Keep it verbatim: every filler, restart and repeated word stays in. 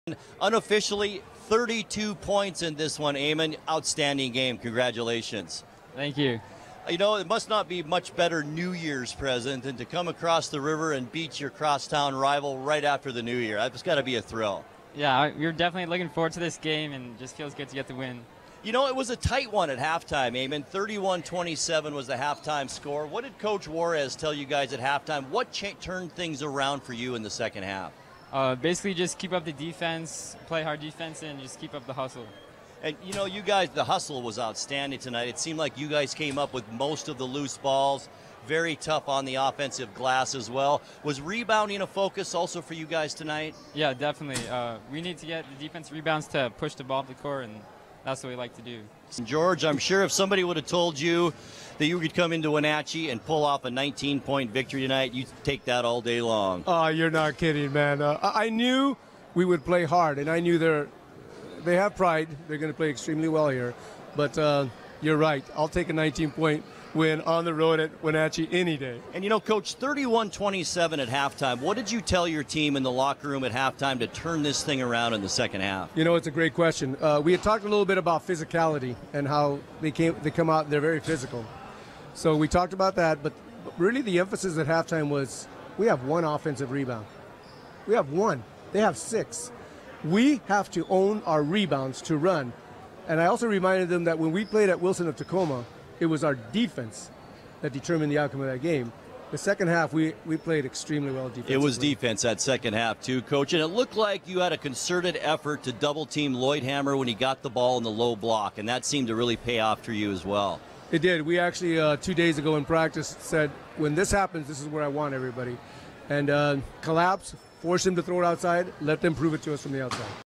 Unofficially, thirty-two points in this one, Eamon. Outstanding game. Congratulations. Thank you. You know, it must not be much better New Year's present than to come across the river and beat your crosstown rival right after the New Year. That's got to be a thrill. Yeah, we're definitely looking forward to this game, and just feels good to get the win. You know, it was a tight one at halftime, Eamon. thirty-one twenty-seven was the halftime score. What did Coach Juarez tell you guys at halftime? What cha- turned things around for you in the second half? Uh, basically, just keep up the defense, play hard defense, and just keep up the hustle. And, you know, you guys, the hustle was outstanding tonight. It seemed like you guys came up with most of the loose balls. Very tough on the offensive glass as well. Was rebounding a focus also for you guys tonight? Yeah, definitely. Uh, we need to get the defense rebounds to push the ball up the court, and that's what we like to do. George, I'm sure if somebody would have told you that you could come into Wenatchee and pull off a nineteen-point victory tonight, you'd take that all day long. Oh, you're not kidding, man. Uh, I knew we would play hard, and I knew they're, they have pride. They're going to play extremely well here. But uh, you're right. I'll take a nineteen-point win on the road at Wenatchee any day. And, you know, Coach, thirty-one twenty-seven at halftime. What did you tell your team in the locker room at halftime to turn this thing around in the second half? You know, it's a great question. Uh, we had talked a little bit about physicality and how they came, they come out and they're very physical. So we talked about that, but really the emphasis at halftime was we have one offensive rebound. We have one. They have six. We have to own our rebounds to run. And I also reminded them that when we played at Wilson of Tacoma, it was our defense that determined the outcome of that game. The second half, we, we played extremely well defensively. It was defense that second half, too, Coach. And it looked like you had a concerted effort to double-team Lloyd Hammer when he got the ball in the low block, and that seemed to really pay off for you as well. It did. We actually, uh, two days ago in practice, said, when this happens, this is where I want everybody. And uh, collapse, force him to throw it outside, let them prove it to us from the outside.